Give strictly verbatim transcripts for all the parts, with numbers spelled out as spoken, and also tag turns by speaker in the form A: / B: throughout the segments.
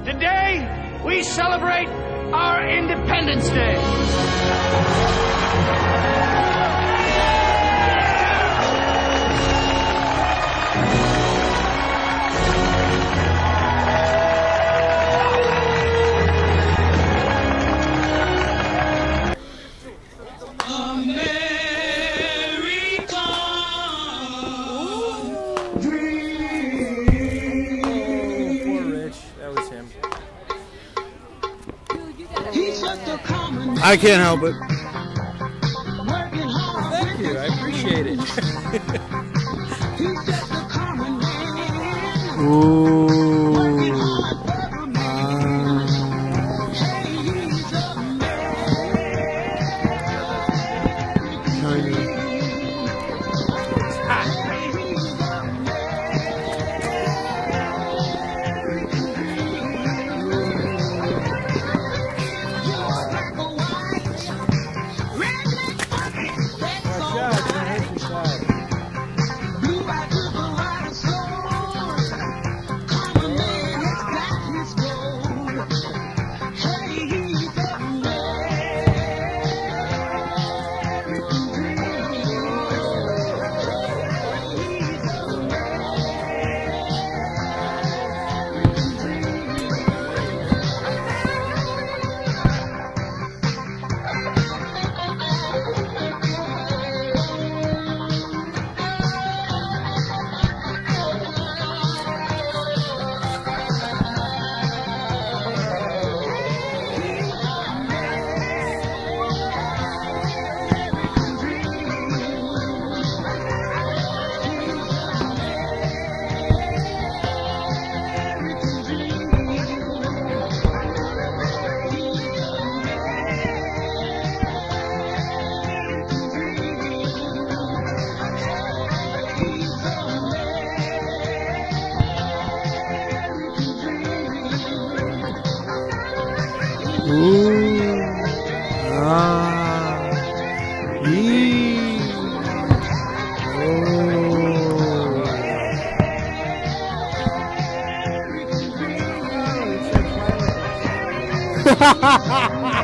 A: Today, we celebrate our Independence Day.
B: I can't help it.
C: Thank you, I appreciate it.
B: Ooh. Ooh. Ah. Yee. Oh.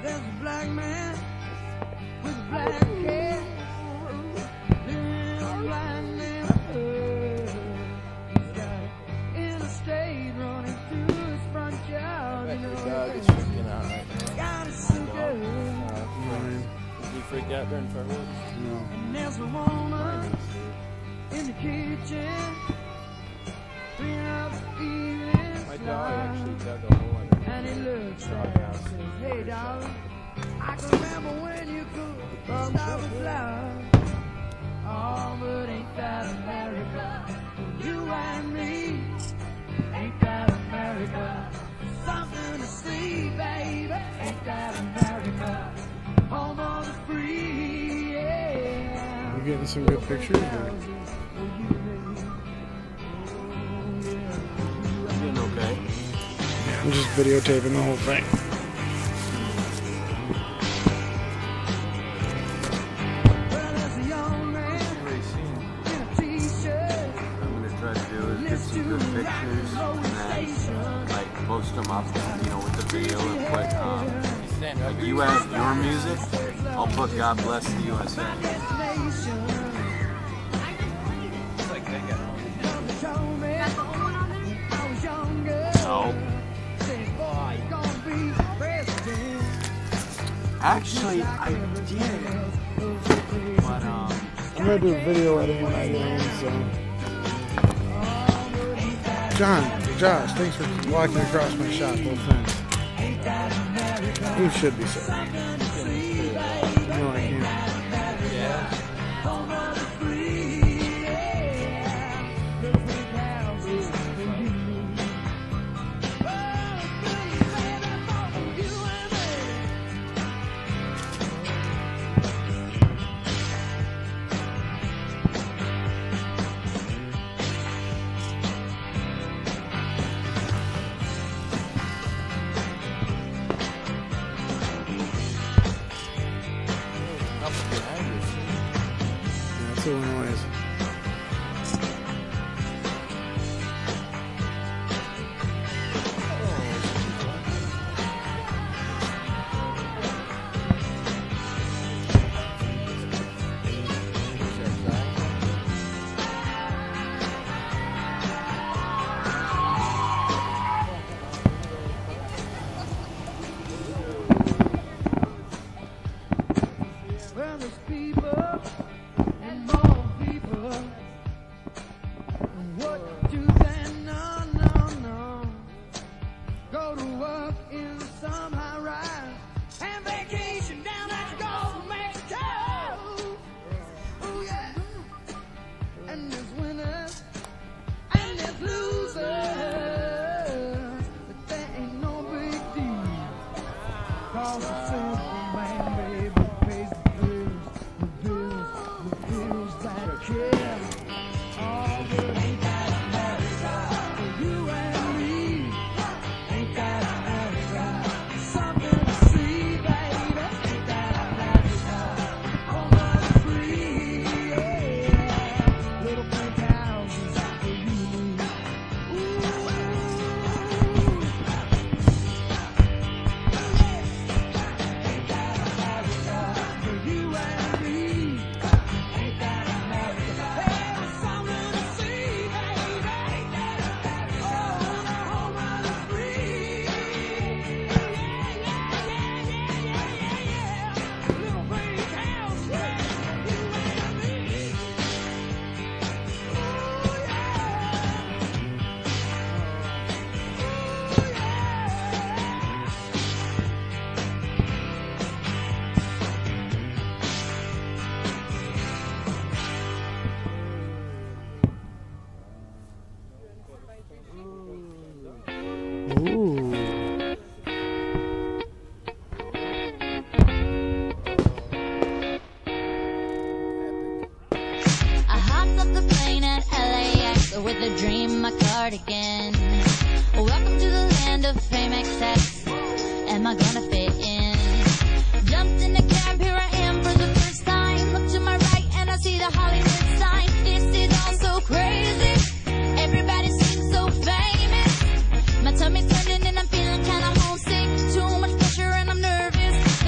D: There's a black man with a black cat living in a black neighborhood. He's got an interstate running through his front yard.
C: That
D: You
C: your
D: know,
C: dog is freaking out right now.
D: got a suitcase.
B: Mine.
C: Did you freak out during fireworks?
B: No.
D: And there's a woman in the kitchen cleaning up the evening
C: My dog
D: slide.
C: actually dug a hole in
D: And he
C: her.
D: looks at her and says, hey darling, I can remember when you could stop and fly. Oh, but ain't that America? You and me, ain't that America? Something to see, baby, ain't that America? Home of the free, yeah.
B: You getting some good pictures? Or?
C: Doing okay.
B: Yeah, I'm just videotaping the whole thing.
D: Well, there's a young man in a t-shirt.
E: I'm gonna try to do is get some good pictures and then like post them up, you know, with the video and put um, like U S your music. I'll put God Bless the U S A. No. Actually, I did. But um.
B: I'm gonna do video editing when I get home, so. John, Josh, thanks for walking across my shop, both times. You should be sorry. No, I can't.
C: Yeah.
B: That's Illinois.
D: Well, there's people and more people. What do they know? No, no. Go to work in some high rise and vacation down at the Gulf of Mexico. Oh yeah. And there's winners and there's losers, but that ain't no big deal. 'Cause the simple man, baby, pays the bills, the bills, the bills that care. Oh, but ain't that America for you and me? Ain't that America? Something to see, baby. Ain't that America? Home of the free, yeah. Little pink houses for you and me. Ooh.
B: Ooh.
F: I hopped off the plane at L A X with a dream, my cardigan. Welcome to the land of fame excess. Am I gonna fit in? Jumped in the cab, here I am for the first time. Look to my right and I see the Hollywood sign. This is all so crazy. Everybody seems so famous. My tummy's turning and I'm feeling kinda homesick. Too much pressure and I'm nervous.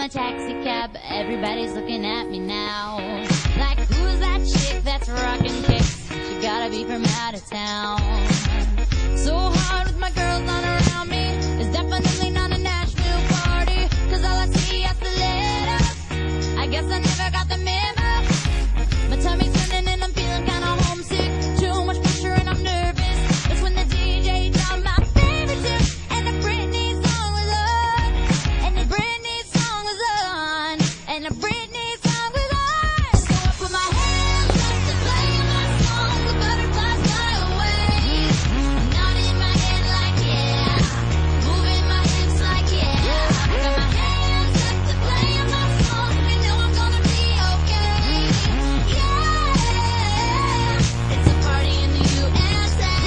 F: my taxi cab, everybody's looking at me now. Like, who's that chick that's rocking kicks? She gotta be from out of town. So hard with my girls on around me. It's definitely not a Nashville party, cause all I see is the letters. I guess I never got the memo. My tummy's turning and I'm feeling kinda homesick. Too much pressure and I'm nervous. That's when the D J dropped my favorite tune, and the Britney song was on. And the Britney song was on. And the Britney song was on. So I put my hands up to play my song. The butterflies fly away. Nodding my head like yeah. Moving my hips like yeah. I got my hands up to play my song. You know I'm gonna be okay. Yeah. It's a party in the U S A.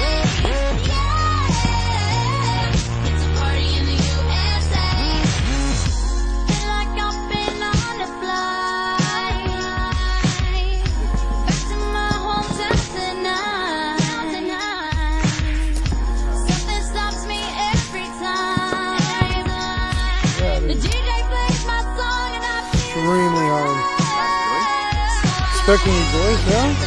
F: Yeah. It's a party in the U S A. Feel like I've been on a flight back to my hometown tonight. Something stops me every time. The D J plays my song and I feel
B: Extremely hard. Expecting you boys, yeah?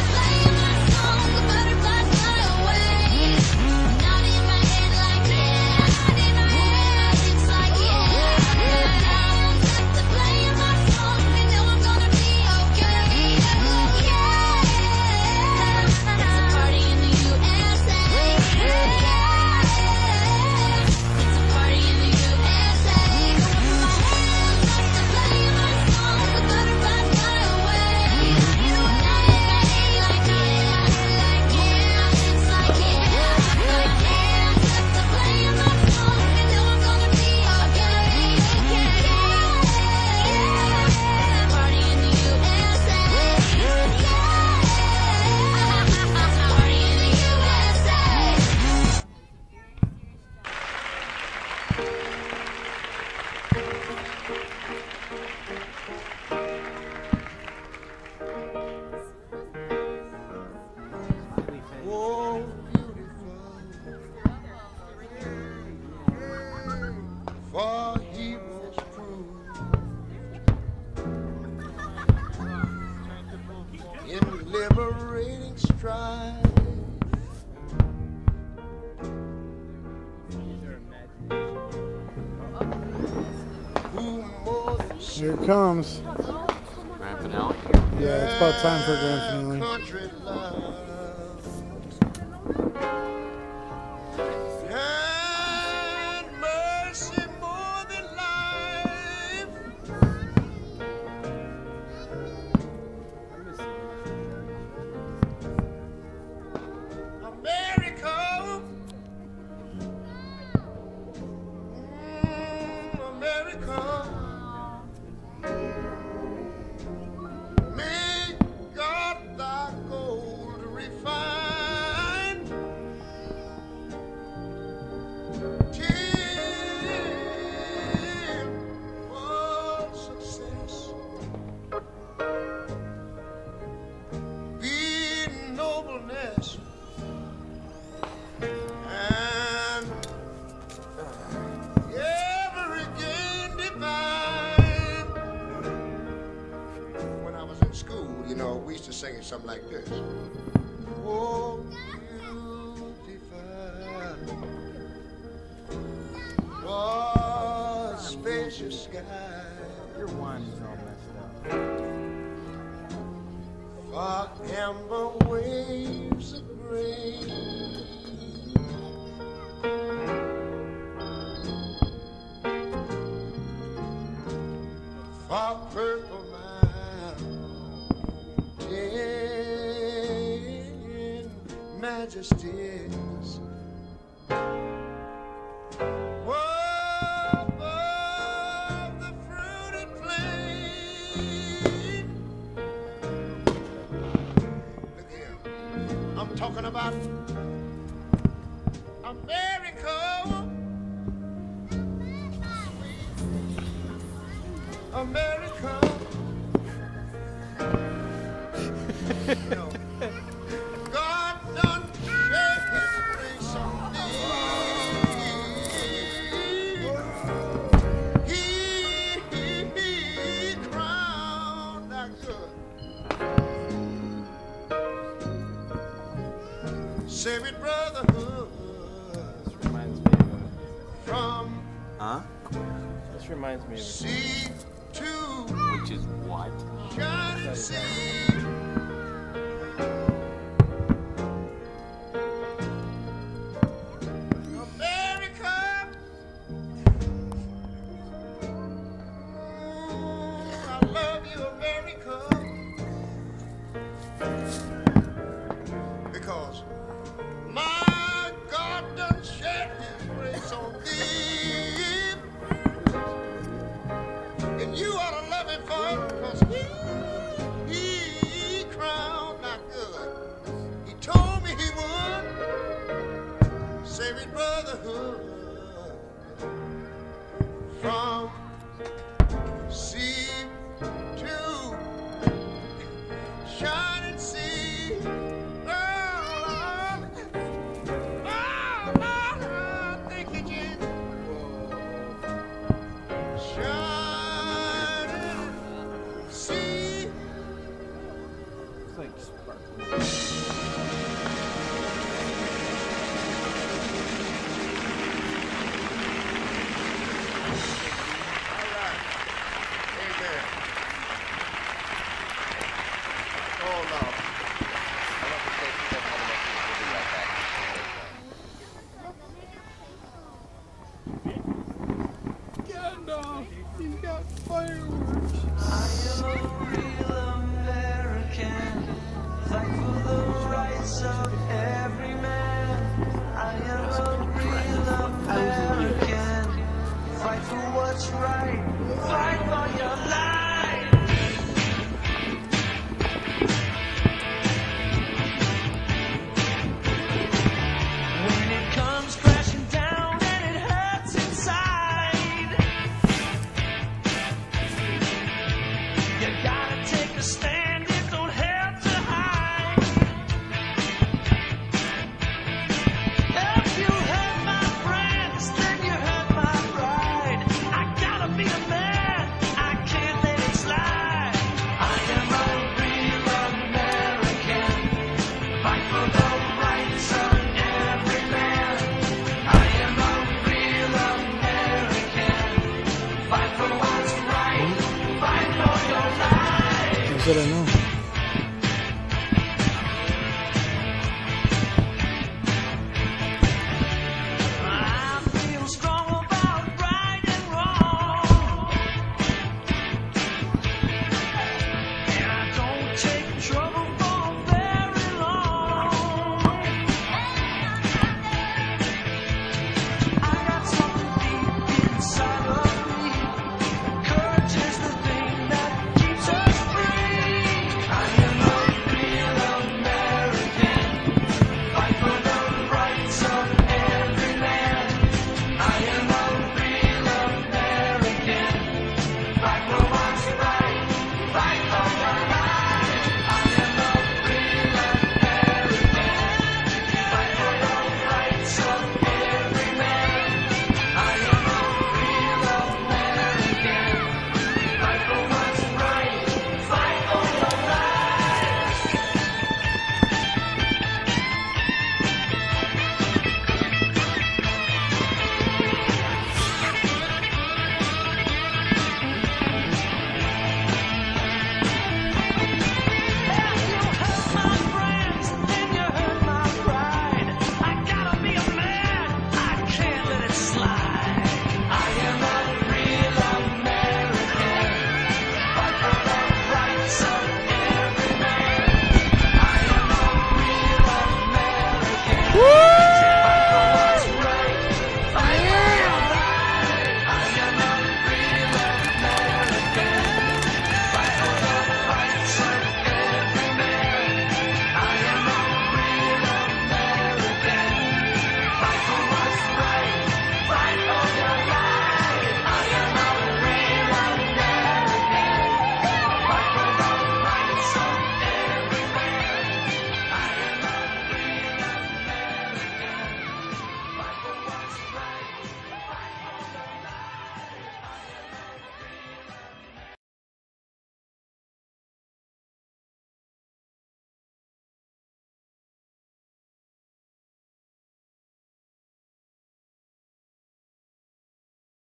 D: Oh, beautiful, for he was true in liberating strife. Who more than
B: Here it comes.
E: Grand finale.
B: Yeah, it's about time for a grand finale.
D: country love. And mercy more than life. America. Mm, America. May God thy gold refine till for success be nobleness and every gain divine. When I was in school, you know, we used to sing it something like this. Oh, beautiful, oh, spacious sky.
C: Your wine is all messed up.
D: For amber waves of grain. For purple mountain majesties. Above the fruited plain. Look here. I'm talking about America. America. You know, God done shed his grace on me. He, he, he
G: Sacred brotherhood.
C: This reminds me of.
G: From
E: Huh?
C: This reminds me of.
G: sea to
E: Which is what?
G: shining sea. America, ooh, I love you, America, because my God done shed His grace on thee, and you ought to love Him for it, because He, He crowned not good. He told me He would. Sacred brotherhood from sea to shining sea. Oh, Lord. Oh, Lord, thank you, Jesus. Shining sea.
C: It's like sparkling.
D: Gandalf, he's got fireworks.
H: I am a real American, fight for the rights of every man. I am a real American, fight for what's right, fight for your life. When it comes crashing down and it hurts inside, you gotta take a stand, it don't have to hide. If you hurt my friends, then you hurt my pride. I gotta be a man, I can't let it slide. I am a real American, fight for the rights of every man. I am a real American, fight for what's right, fight for your life.
B: He said I know.